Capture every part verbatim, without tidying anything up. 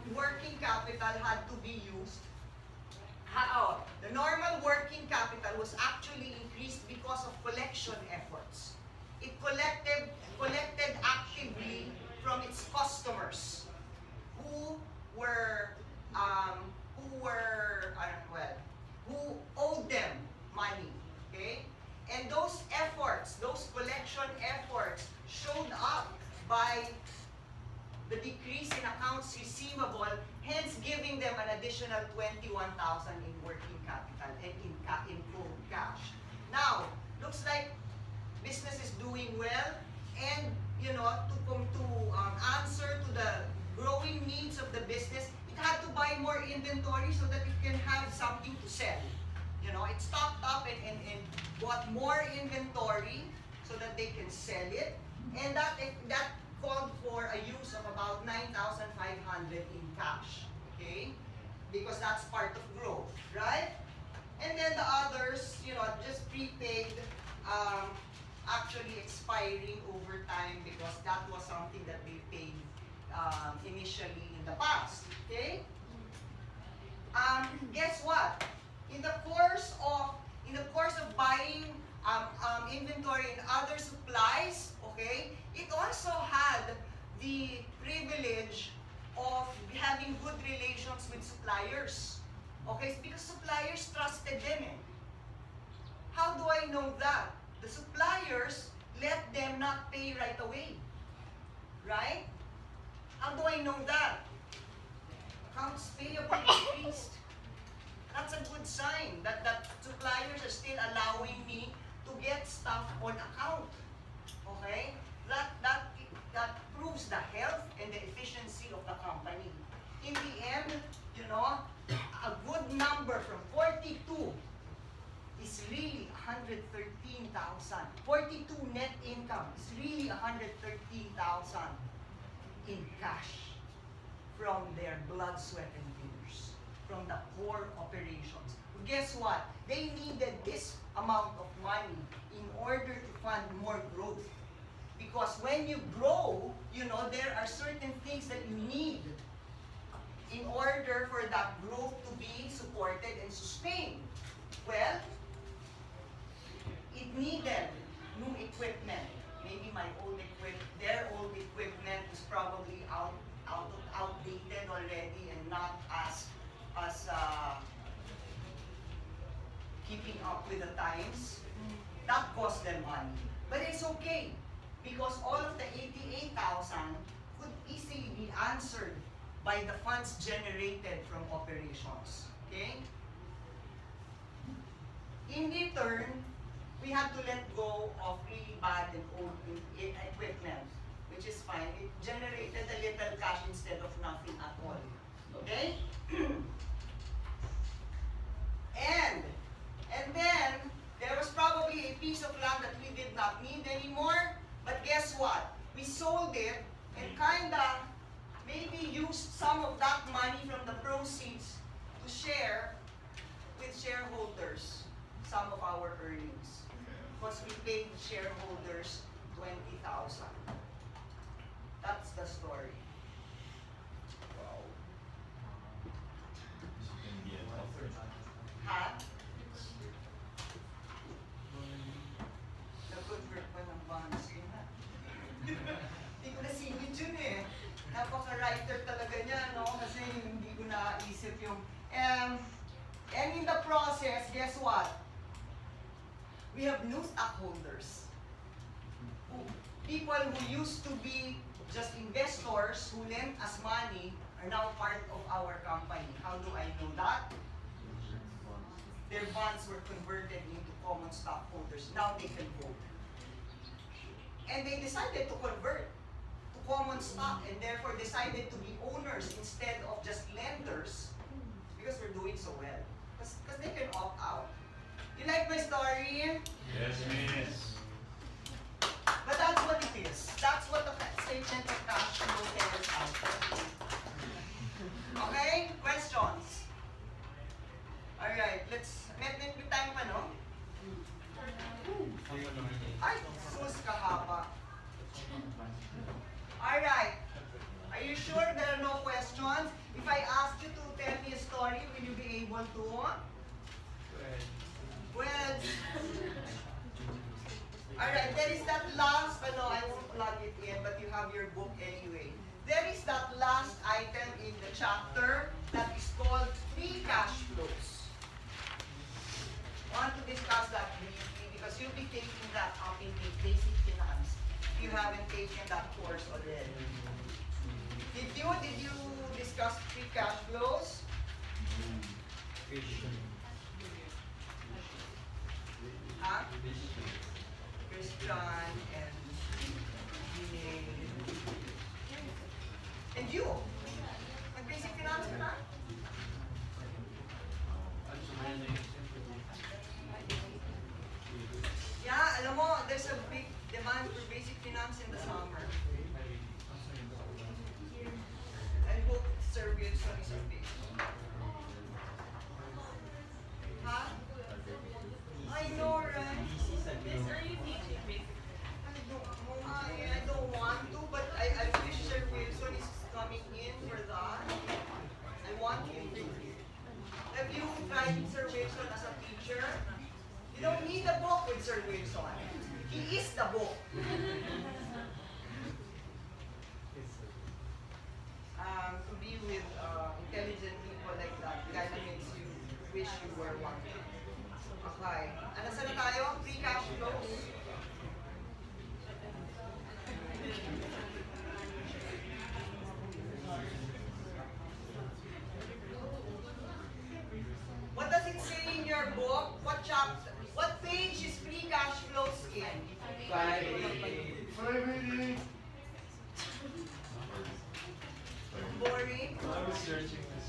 working capital had to be used. How? The normal working capital was actually increased because of collection efforts. It collected, collected actively from its customers who were, um, who were, uh, well, who owed them money, okay? And those efforts, those collection efforts showed up by the decrease in accounts receivable, hence giving them an additional twenty-one thousand in working capital and in, ca in cold cash. Now, looks like business is doing well, and you know, to come to um, answer to the growing needs of the business, it had to buy more inventory so that it can have something to sell. You know, it stocked up and, and, and bought more inventory so that they can sell it, and that that called for a use of about nine thousand five hundred in cash, okay? Because that's part of growth, right? And then the others, you know, just prepaid, um, actually expiring over time because that was something that they paid um, initially in the past, okay? Um, guess what? In the course of in the course of buying um, um, inventory and other supplies, okay, it also had the privilege of having good relations with suppliers, okay, because suppliers trusted them. Eh? How do I know that? The suppliers let them not pay right away, right? How do I know that? Accounts payable increased. That's a good sign that, that suppliers are still allowing me to get stuff on account. Okay? That, that, that proves the health and the efficiency of the company. In the end, you know, a good number from forty-two is really one hundred thirteen thousand. forty-two net income is really one hundred thirteen thousand in cash from their blood, sweat, and tears, from the core operations. Guess what? They needed this amount of money in order to fund more growth. Because when you grow, you know, there are certain things that you need in order for that growth to be supported and sustained. Well, it needed new equipment. Maybe my old equipment, their old equipment is probably out, out, outdated already and not as, as uh, keeping up with the times. That cost them money. But it's okay, because all of the eighty-eight thousand could easily be answered by the funds generated from operations. Okay? In return, we had to let go of really bad and old equipment, which is fine. It generated a little cash instead of nothing at all. Okay? and, and then, there was probably a piece of land that we did not need anymore, but guess what? We sold it and kinda maybe used some of that money from the proceeds to share with shareholders some of our earnings. Because we paid shareholders twenty thousand. That's the story. Wow. Ha? Nag-convert pa ng bonds yun ha? Hindi ko nasingit yun eh. Napaka-writer talaga niya, no? Kasi hindi ko naisip yung... Um, and in the process, guess what? We have new stockholders. Who, people who used to be just investors who lent us money are now part of our company. How do I know that? Their bonds were converted into common stockholders. Now they can vote. And they decided to convert to common stock and therefore decided to be owners instead of just lenders because we're doing so well. Because they can opt out. You like my story? Yes, miss. But that's what it is. That's what the statement of cash flow tells us. Okay? Questions? Alright, let's... Met met with time pa, no? Ay, sus kahaba. Alright. Are you sure there are no questions? If equal to twelve. Alright, there is that last, ano, I won't plug it in, but you have your book anyway. There is that last item in the chapter that is called free cash flows. I want to discuss that briefly because you'll be taking that up in the basic finance if you haven't taken that course already. Did you, did you discuss free cash flows? Huh? Christian and Vinay. And you? Mag-basic finance ka na? Yeah, alam mo, there's a big demand for basic finance in the summer. I hope Sir Wilson is a big. Huh? I know, right? Miss, are you teaching basic? I don't, I, I don't want to, but I, I wish Sir Wilson is coming in for that. I want him to. Have you tried Sir Wilson as a teacher? You don't need a book with Sir Wilson. He is the book. Um, to be with uh, intelligent people like that kind of makes you wish you were one. Okay. Ano sa na tayo? Free cash flows. What does it say in your book? What chapter? What page is free cash flows in? Five. Boring. I was searching this.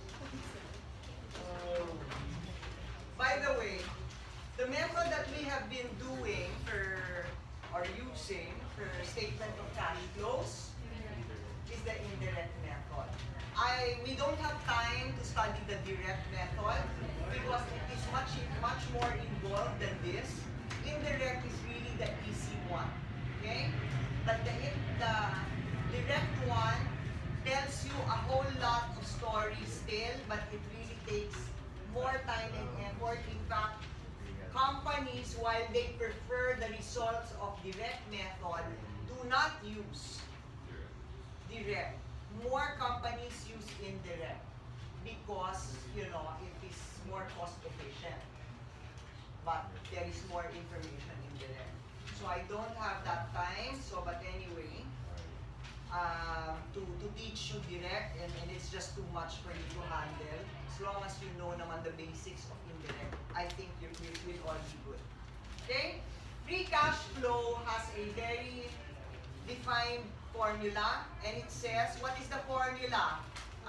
By the way, the method that we have been doing for, or using for statement of cash flows is the indirect method. I, we don't have time to study the direct method because it is much, much more involved than this. Indirect is really the easy one, okay? But the, the direct one tells you a whole lot of stories still, but it really takes more time and effort. In fact, companies, while they prefer the results of direct method, do not use direct. More companies use indirect because, you know, it is more cost efficient. But there is more information in direct. So I don't have that time, so but anyway, um, to, to teach you direct, and, and it's just too much for you to handle. As long as you know naman the basics of indirect, I think you will will all be good. Okay? Free cash flow has a very defined formula, and it says, what is the formula?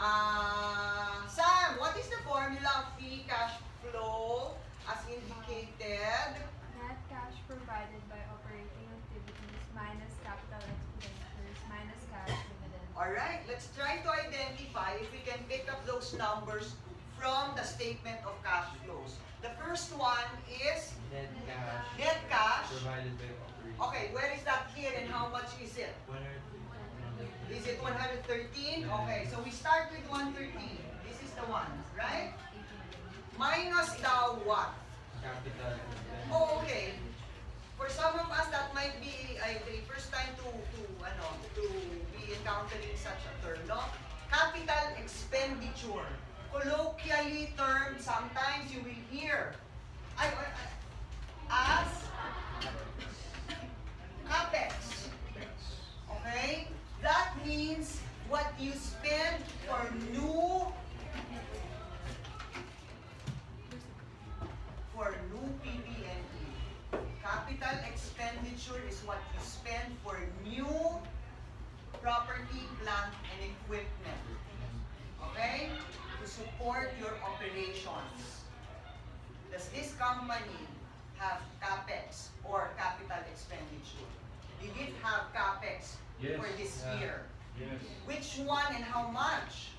Uh, Sam, what is the formula of free cash flow as indicated? Net cash provided by operating activities minus capital expenditures minus cash dividends. Alright, let's try to identify if we can pick up those numbers from the statement of cash flows. The first one is Net cash. net cash. Provided by operating. Okay, where is that here and how much is it? one hundred Is it one hundred thirteen? Okay, so we start with one hundred thirteen. This is the one, right? Minus the what? Capital. Oh, okay. For some of us, that might be I the first time to to ano to be encountering such a term, no? Capital expenditure, colloquially termed. Sometimes you will hear, I, I, as capex. Okay, that means what you spend for new for new P P E. Capital expenditure is what you spend for new property, plant, and equipment. Okay? To support your operations. Does this company have capex or capital expenditure? Did it have capex Yes. for this Yeah. year? Yes. Which one and how much?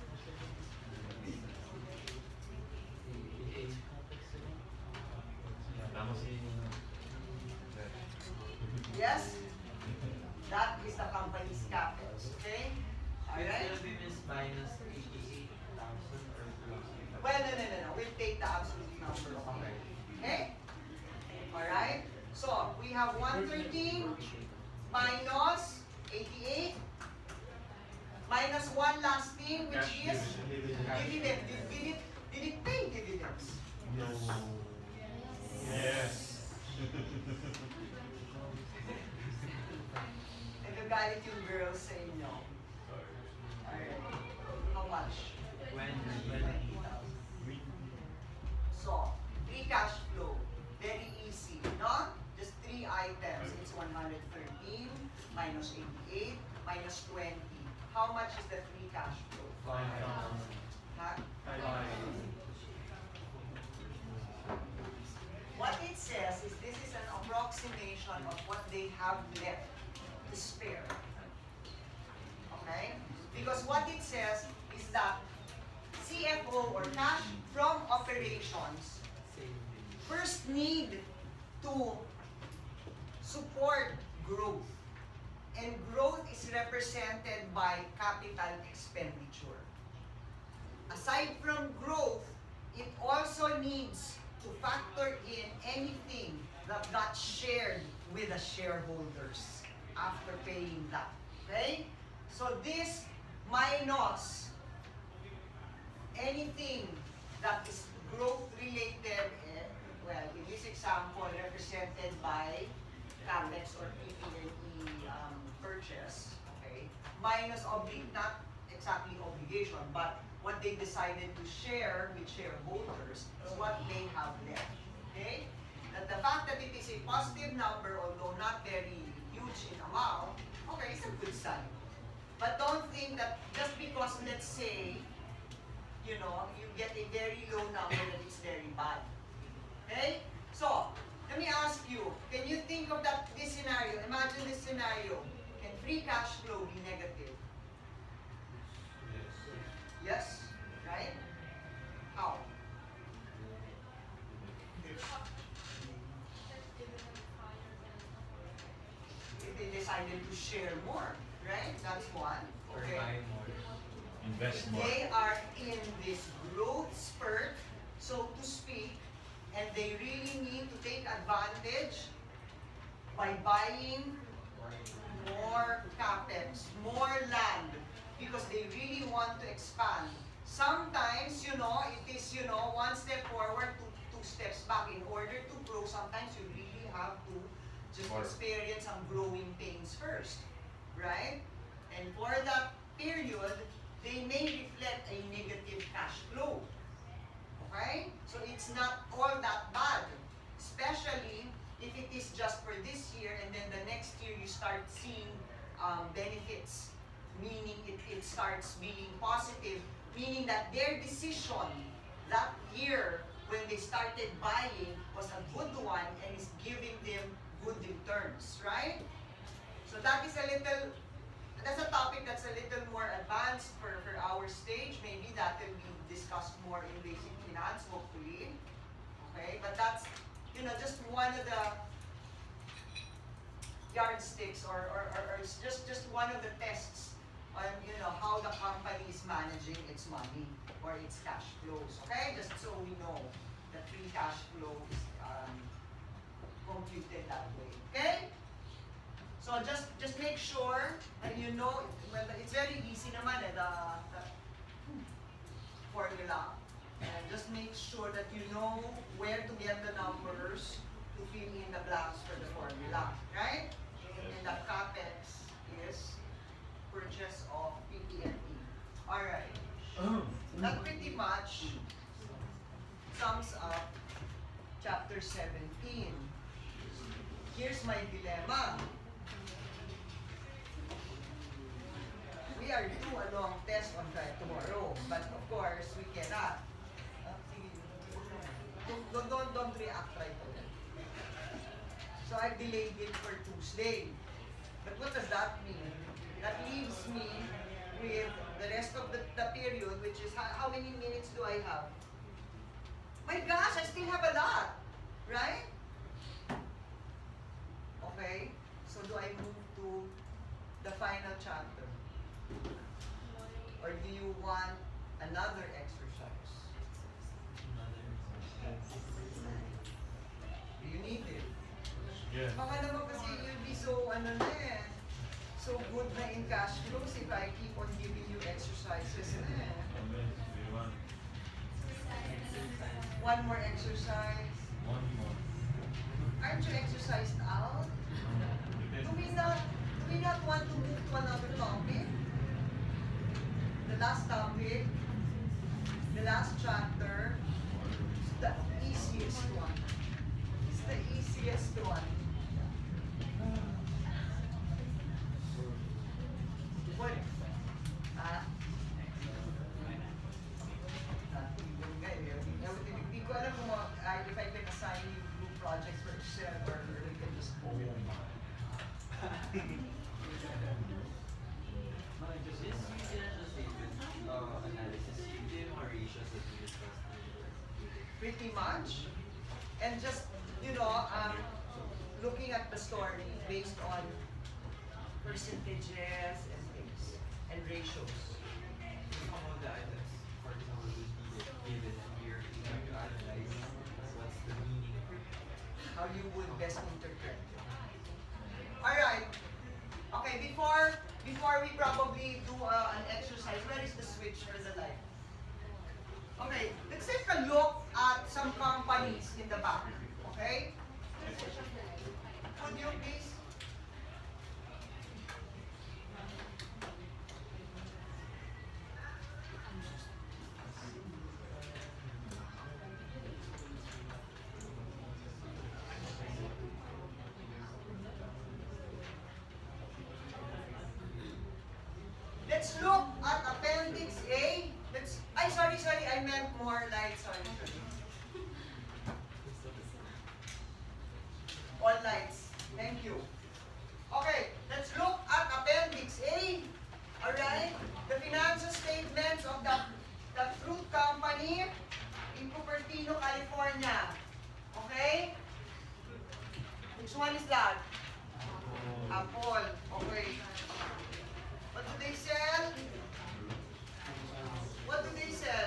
Yes? That is the company's capex. Okay? Should Alright? still be Miss minus eighty-eight thousand or plus? Well, no, no, no, no. will take the absolute number of Okay. it. Okay? Alright? So, we have one hundred thirteen minus eighty-eight minus one last thing, which Cash is dividend. dividend. Did, did, it, did it pay dividends? No. Yes. Nagagalit yung girls sa inyo. Alright. How much? When, twenty thousand. So, free cash flow. Very easy, no? Just three items. It's one hundred thirteen minus eighty-eight minus twenty. How much is the free cash flow? five thousand. Ha? Five. What it says is this is an approximation of what they have left to spare. Okay? Because what it says is that C F O or cash from operations first need to support growth. And growth is represented by capital expenditure. Aside from growth, it also needs to factor in anything that got shared with the shareholders after paying that. Okay? So this minus anything that is growth related, eh, well, in this example, represented by CAPEX or P P E um, purchase, okay, minus obli not exactly obligation, but what they decided to share with shareholders is what they have left. Okay? That the fact that it is a positive number, although not very huge in amount, okay, it's a good sign. But don't think that just because, let's say, you know, you get a very low number that it's very bad. Okay? So, let me ask you, can you think of that this scenario? Imagine this scenario. Can free cash flow be negative? Yes? Right? How? If they decided to share more, right? That's one. Or Okay. buy more. Invest more. They are in this growth spurt, so to speak, and they really need to take advantage by buying more capex, more land, because they really want to expand. Sometimes, you know, it is, you know, one step forward, two, two steps back. In order to grow, sometimes you really have to just More. experience some growing pains first, right? And for that period, they may reflect a negative cash flow. Okay? So it's not all that bad. Especially if it is just for this year and then the next year you start seeing um, benefits. Meaning it, it starts being positive. Meaning that their decision that year when they started buying was a good one and is giving them good returns. Right? So that is a little That's a topic that's a little more advanced for, for our stage. Maybe that will be discussed more in basic finance, hopefully. Okay, but that's, you know, just one of the yardsticks or, or, or, or it's just, just one of the tests on, you know, how the company is managing its money or its cash flows. Okay, just so we know that free cash flow is um, computed that way. Okay? So just just make sure that you know, well, it's very easy naman eh, the, the formula. And just make sure that you know where to get the numbers to fill in the blanks for the formula, right? And, and the capex is purchase of P P E. Alright. That pretty much sums up chapter seventeen. Here's my dilemma. We are due a long test on Friday tomorrow, but of course we cannot. Uh, sige, don't, don't, don't react right away. So I delayed it for Tuesday. But what does that mean? That leaves me with the rest of the, the period, which is how, how many minutes do I have? My gosh, I still have a lot, right? Okay, so do I move to the final chapter? Or do you want another exercise? Another cash flows if I keep on giving you exercises? Eh? Okay, we want One more exercise. one more. Aren't you exercised out? Do we not do we not want to move to another topic? The last topic, the last chapter, is the easiest one. It's the easiest one. What? Ah? Hindi ko alam kung uh, if I can assign you group projects for Excel or we can just go. This financial statement uh, analysis, you did more ratios that we discussed earlier. Pretty much. And just, you know, um, looking at the story based on percentages and things, and ratios. Some of the items, for example, would be given and here you have to analyze what's the meaning. How you would best interpret. Alright. Okay, before before we probably do uh, an exercise, where is the switch for the light? Okay, let's take a look at some companies in the back. Okay? Could you please? Let's look at Appendix A. Let's, ay, sorry, sorry, I meant more light, sorry. All lights. Thank you. Okay, let's look at Appendix A. Alright? The financial statements of the, the fruit company in Cupertino, California. Okay? Which one is that? Apple. Okay. What do they sell? What do they sell?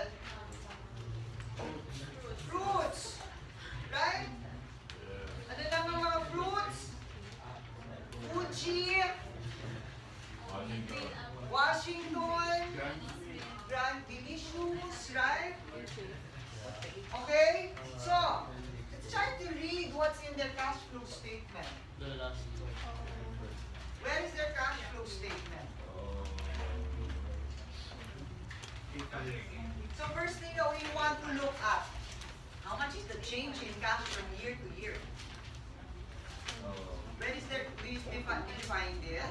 Fruits. Right? Ano lang ang mga fruits? Fuji, Washington. Washington, Grand Delicious, right? Okay? So, let's try to read what's in their cash flow statement. Where is their cash flow statement? So first thing that we want to look at, how much is the change in cash from year to year? Where is there, do you define, define there?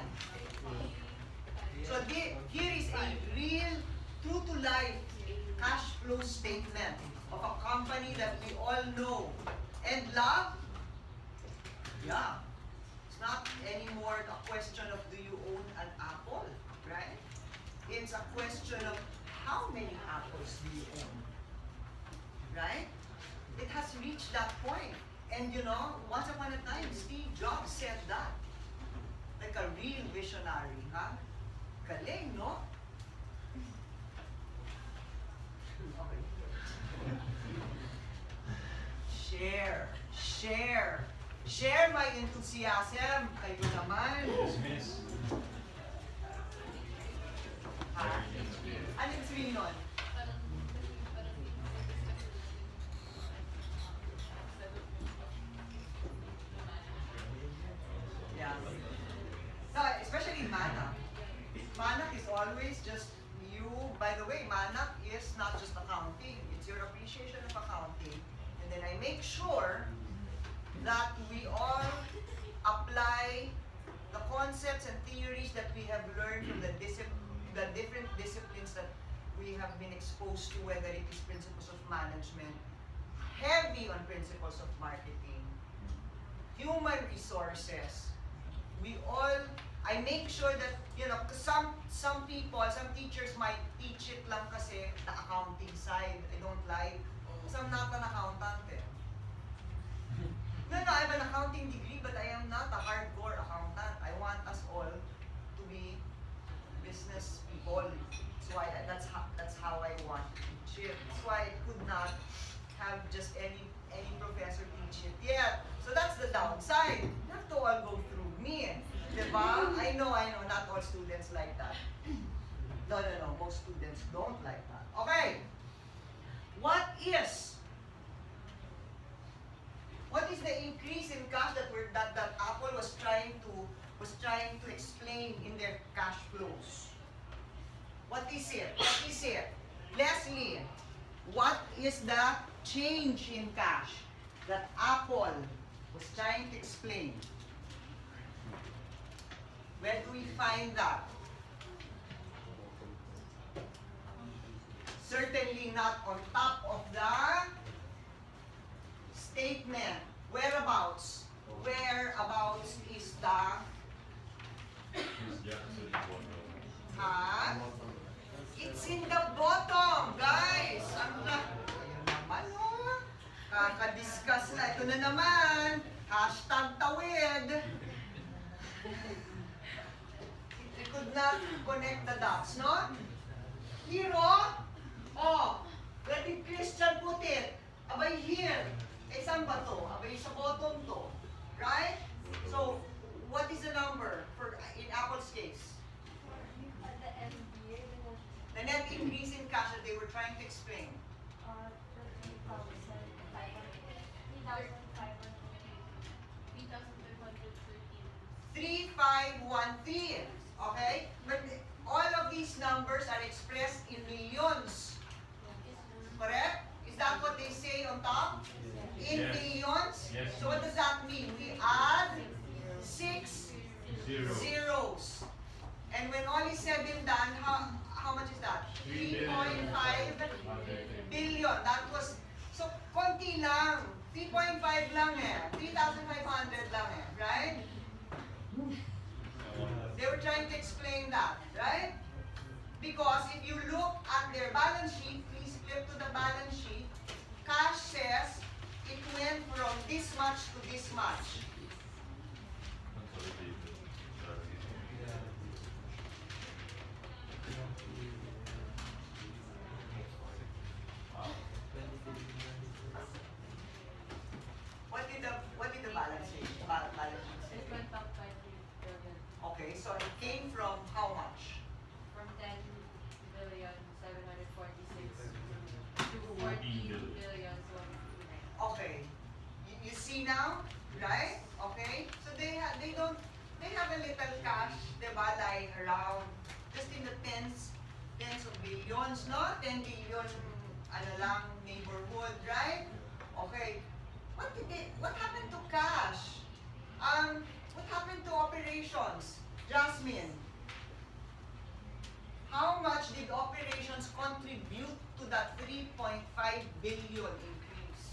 So the, here is a real, true-to-life cash flow statement of a company that we all know and love. Yeah. It's not anymore a question of do you own an apple, right? It's a question of how many apples do you own, right? It has reached that point. And you know, once upon a time, Steve Jobs said that. Like a real visionary, huh? Galing, no? Share, share, share my enthusiasm. Kayo naman. Dismiss. Ha? Ano yung sabihin nun? Yeah. No, especially Manak. Manak is always just you. By the way, Manak is not just accounting. It's your appreciation of accounting. And then I make sure that we all apply the concepts and theories that we have learned from the, discipline, the different disciplines that we have been exposed to, whether it is principles of management, heavy on principles of marketing, human resources. We all, I make sure that, you know, 'cause some, some people, some teachers might teach it lang kasi the accounting side. I don't like, because I'm not an accountant eh. No, no, I have an accounting degree, but I am not a hardcore accountant. I want us all to be business people. That's why, that's how, that's how I want to teach it. That's why I could not have just any, any professor teach it yet. So that's the downside. You have to all go through me. Diba? I know, I know, not all students like that. No, no, no, most students don't like that. Okay. What is what is the increase in cash that we're, that, that Apple was trying to was trying to explain in their cash flows? What is it? What is it? Leslie, what is the change in cash that Apple was trying to explain? Where do we find that? Certainly not on top of the statement. Whereabouts? Whereabouts is the Miss Jackson Bono. ha? It's in the bottom, guys. Ang na, ayun naman, oh. Kakadiscuss na. Ito na naman. Hashtag tawid. We could not connect the dots, no? Hero? Oh, where did Christian put it? Abay here. Eh, saan ba to? Abay sa bottom to. Right? So, what is the number for in Apple's case? At the end of the year, The net increase in cash that they were trying to explain. uh, three thousand five hundred. three thousand five hundred. three thousand five hundred thirteen. three five one three. Okay? But all of these numbers are expressed in millions. Correct? Is that what they say on top? In Yes. millions? Yes. So what does that mean? We add six Zero. zeros. And when all is said and done, how, how much is that? Three three point five billion. That was, so konti lang. three point five lang eh. three thousand five hundred lang eh. Right? They were trying to explain that, right? Because if you look at their balance sheet, please flip to the balance sheet, cash says it went from this much to this much. Consolidated. Sorry. What did the what did the balance sheet ba- balance sheet say? It went up by three billion. Okay, so it came from how much? From ten billion seven hundred forty-six to fourteen fourteen billion. billion one fifty-nine. Okay, you, you see now, right? Okay, so they ha they don't they have a little cash, diba, lying around, just in the tens tens of billions, no? ten billion, ano lang, neighborhood, right? Okay, what did they, what happened to cash? Um, what happened to operations? Jasmine, how much did operations contribute to that three point five billion increase?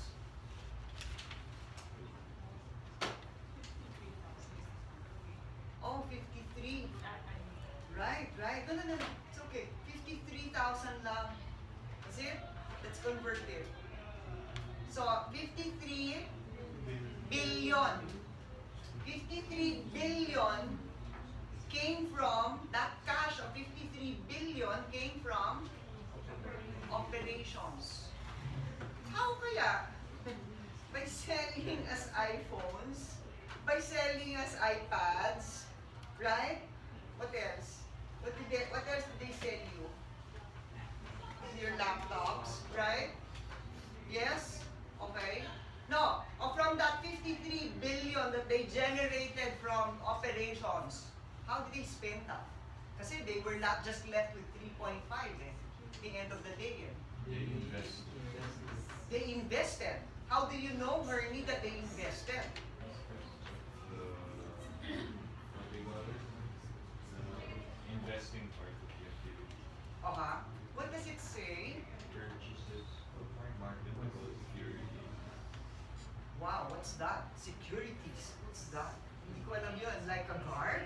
Oh, fifty-three. Right, right. No, no, no, no. It's okay. fifty-three thousand lang. Is it? Let's convert it. So, fifty-three billion. fifty-three billion came from, that cash of fifty-three billion came from operations. How kaya? By selling as iPhones, by selling as iPads, right? What else? What did they, what else did they sell you? Your laptops, right? Yes? Okay. No, or from that fifty-three billion that they generated from operations, how did they spend that? Kasi they were not just left with three point five eh, at the end of the day. Eh. They invest. They invested. How do you know, Bernie, that they invested? The, what they call it? The investing part of the activity. Okay. What does it say? Purchases of marketable securities. Wow, what's that? Securities. What's that? Hindi ko alam yun. Like a guard?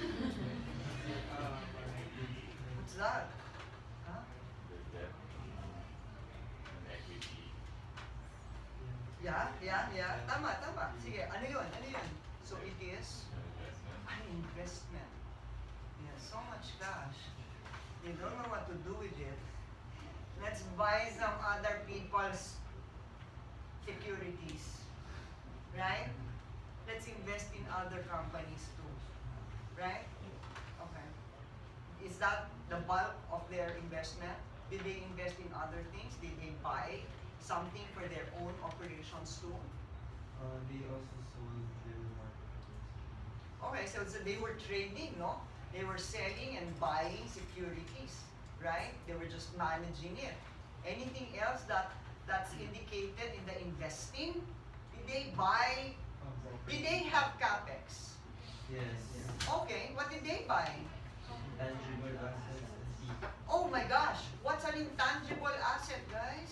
What's that? Huh? The debt and equity. Yeah, yeah, yeah. Tama, tama. Sige, ano yun? Ano yun? So it is Investment. an investment. Yeah, so much cash. They don't know what to do with it. Let's buy some other people's securities. Right? Let's invest in other companies too. right? Okay. Is that the bulk of their investment? Did they invest in other things? Did they buy something for their own operations too? Uh, they also sold their marketplace. Okay, so, so they were trading, no? They were selling and buying securities, right? They were just managing it. Anything else that that's indicated in the investing? Did they buy? Um, Did they have capex? Yes. Okay, what did they buy? Tangible assets and people. Oh my gosh, what's an intangible asset, guys?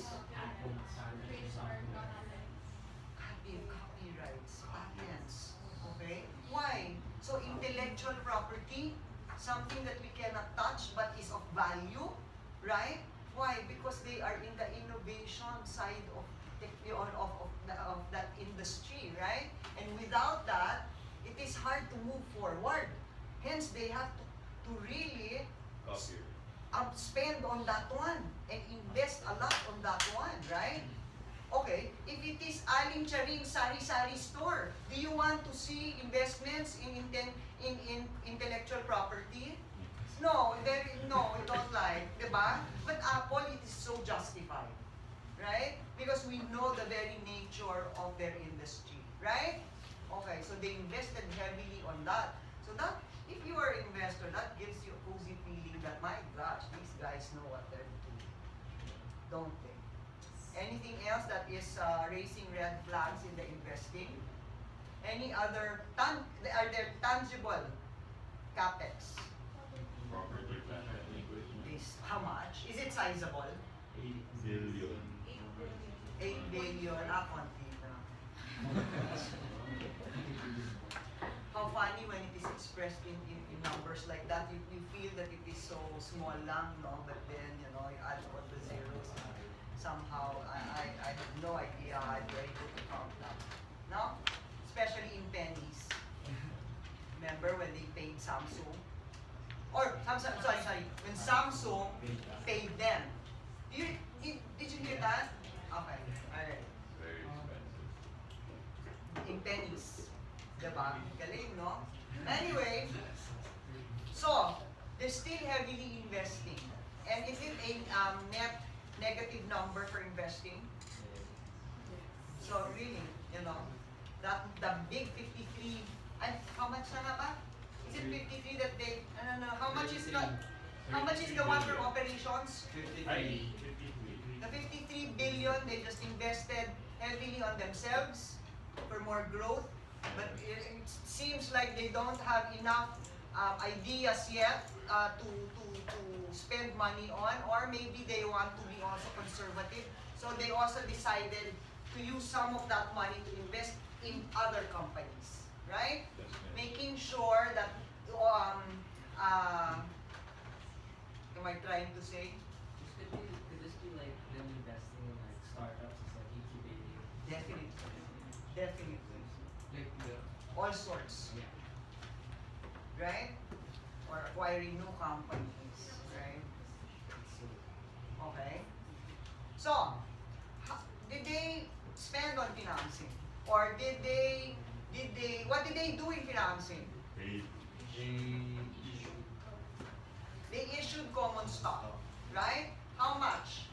Copy, copyrights, patents. Okay, why? So intellectual property, something that we cannot touch but is of value, right? Why? Because they are in the innovation side of tech- of, of, of, the, of that industry, right? And without that, it is hard to move forward. Hence, they have to, to really Copy. um, spend on that one and invest a lot on that one, right? Okay, if it is Aling Charing Sari Sari store, do you want to see investments in, inten, in, in intellectual property? No, there, no, we don't like, diba? But Apple, it is so justified, right? Because we know the very nature of their industry, right? Okay, so they invested heavily on that. So that, if you are an investor, that gives you a cozy feeling that, my gosh, these guys know what they're doing, don't they? Anything else that is uh, raising red flags in the investing? Any other, tan are there tangible capex? Property, plant, and equipment. This, how much? Is it sizable? Eight billion. eight billion, ah, konti na. How funny when it is expressed in, in, in numbers like that, you, you feel that it is so small lang, no? But then, you know, you add all the zeros. Somehow, I, I, I have no idea how I'm very good to count that. No? Especially in pennies. Remember when they paid Samsung? Or, Samsung, sorry, sorry, when Samsung paid them. Did you, did, did you hear that? Okay, alright. Very expensive. In pennies. Diba? Galing, no? Anyway, so, they're still heavily investing. And is it a um, net negative number for investing? So really, you know, that the big fifty-three, and how much na nga ba? Is it fifty-three that they, no, no, no, how much is the, how much is the one for operations? Ay, fifty-three. The fifty-three billion, they just invested heavily on themselves for more growth. But it, it seems like they don't have enough uh, ideas yet uh, to, to, to spend money on, or maybe they want to be also conservative. So they also decided to use some of that money to invest in other companies, right? Making sure that, um, uh, am I trying to say? This could be, could this be like them investing in like startups, it's like incubating? Definitely. Definitely. Like the, All sorts. yeah. Right? Or acquiring new companies, right? Okay. So, ha- did they spend on financing? Or did they, did they, what did they do in financing? Paid. They issued They issued common stock, right? How much?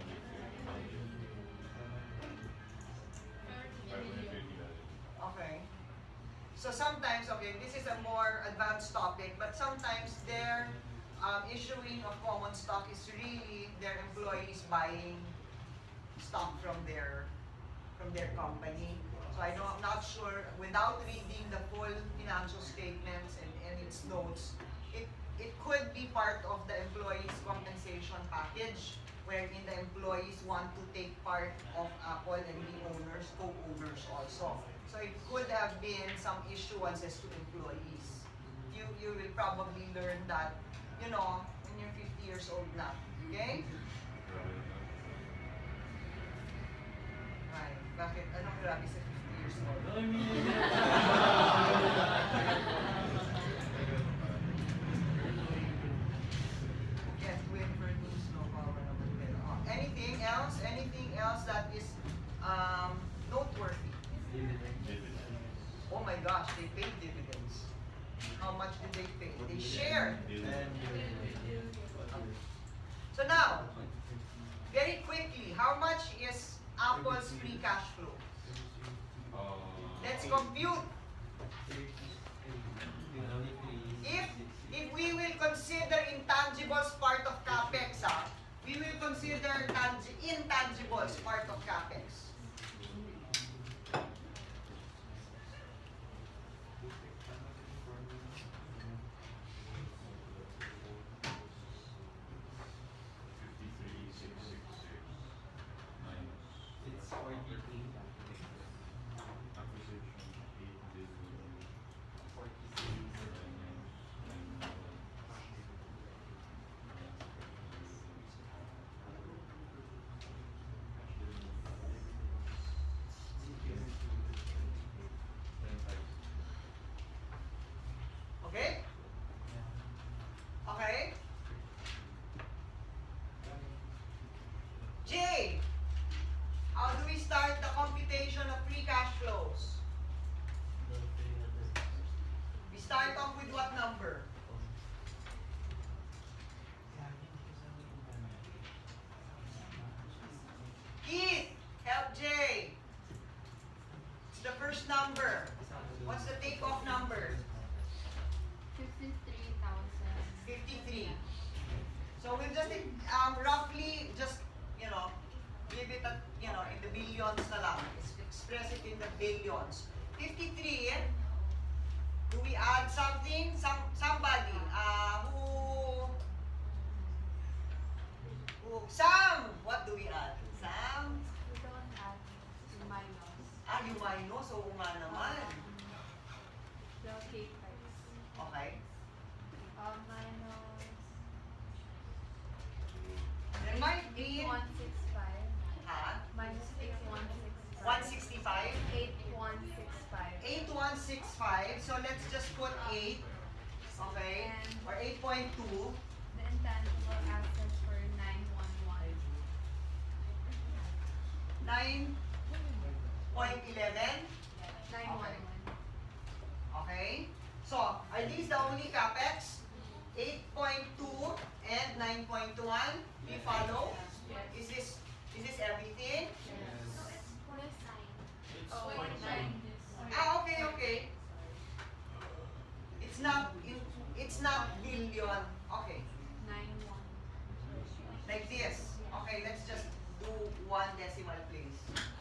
five hundred fifty dollars. Okay. So sometimes, okay, this is a more advanced topic, but sometimes their um, issuing of common stock is really their employees buying stock from their from their company. So I know I'm not sure, without reading the full financial statements and, and its notes, it it could be part of the employees' compensation package, wherein the employees want to take part of Apple and be owners, co-owners also. So it could have been some issuances to employees. You you will probably learn that, you know, when you're fifty years old na. Okay? Ay, bakit? Anong grabe sa fifty years old? I mean, Can't win for news, no power naman pero. Oh, anything else? Anything else that is um, noteworthy? dividend. dividend. Oh my gosh, they paid dividends. How much did they pay? They shared. Billion. So now, very quickly, how much is Apple's free cash flow? Uh, Let's compute. If if we will consider intangibles part of capex, ah, we will consider tangi- intangibles part of capex. fifty-three, six six six, minus It's forty-two, acquisition, eight billion, forty-six, Okay? Okay? J, how do we start the computation of free cash flows? We start off with what number? Keith, help J. It's the first number. What's the takeoff number? Fifty-three thousand. fifty-three. So we'll just um, roughly just, you know, give it at, you know, in the billions na lang. Ex- Express it in the billions. fifty-three, do we add something? Some Somebody, uh, who, who, Sam, what do we add? Sam? We don't have minus. Ah, yung minus, so nga naman. The capex. Okay. Uh, minus There might be, eight one six five. ha? Minus eight one six five. one sixty-five? Eight one six five. eight one six five, so let's just put eight, okay? Or eight point two. The intangible assets were nine one one. nine point one one, Nine one one. okay? So, are these the only capex? eight point two and nine point one, we follow? Is this, is this everything? Oh, nine. Ah, okay, okay. It's not, it- it's not billion, okay. Nine one. Like this. Okay, let's just do one decimal place.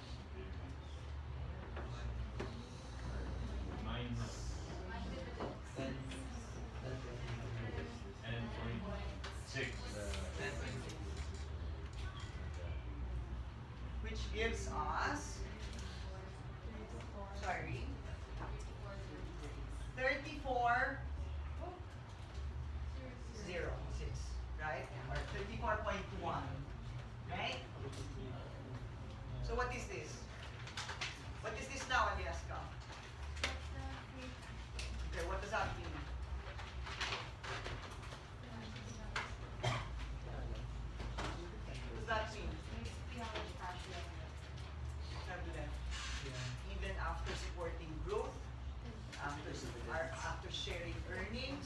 minus ten, and point six. ten point six. Which gives us, sorry, thirty-four zero six, right? Or thirty-four point one, right? So what is this? What is this now, Agnieszka? Okay, what does that mean? What does that mean? Turbulent. Even after supporting growth, after, ar- after sharing earnings,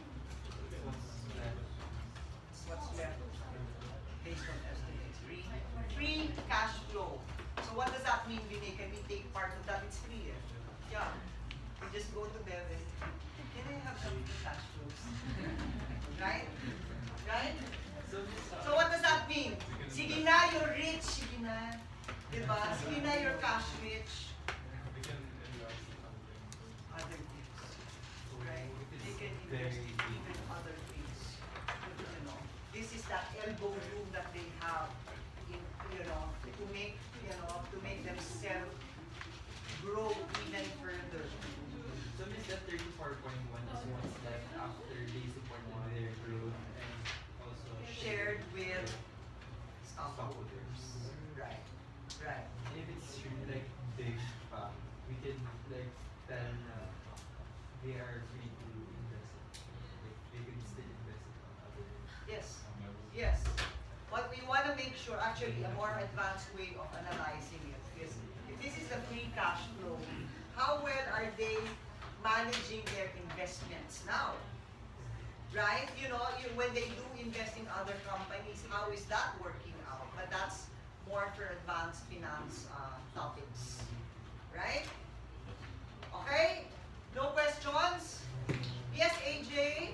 it's what's left based on estimates. Free, free cash flow. So what does that mean, Vinay? Can we take part of that? It's free, eh? Yeah. We just go to Bevan. Can I have some free cash flows? Right? Right? So this, uh, So what does that mean? Sige na, you're rich. Sige na. Diba? Sige na, you're cash rich. We can enlarge the company. Other things. Right? They can very invest even other things. You know, this is that elbow room that they have in, you know, to make, you know, to make themselves grow even further. so means that thirty-four point one is what's left after they supported their growth and also Shared with stockholders. stockholders. Right. Right. And if it's really like big, uh, we can like tell uh, they are free to invest it. Like, they can still invest it on other. Yes. Yes. What we want to make sure, actually, a more advanced way of analyzing it is, if this is the free cash flow, how well are they managing their investments now. Right? You know, you, when they do invest in other companies, how is that working out? But that's more for advanced finance uh, topics. Right? Okay? No questions? Yes, A J?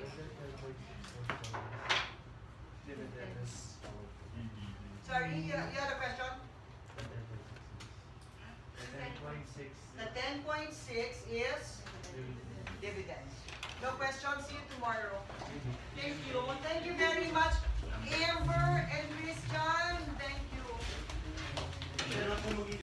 Dividends. Sorry, you, you had a question? ten point six. The ten point six is dividends. No questions? See you tomorrow. Thank you. Thank you very much, Amber and Christian. Thank you.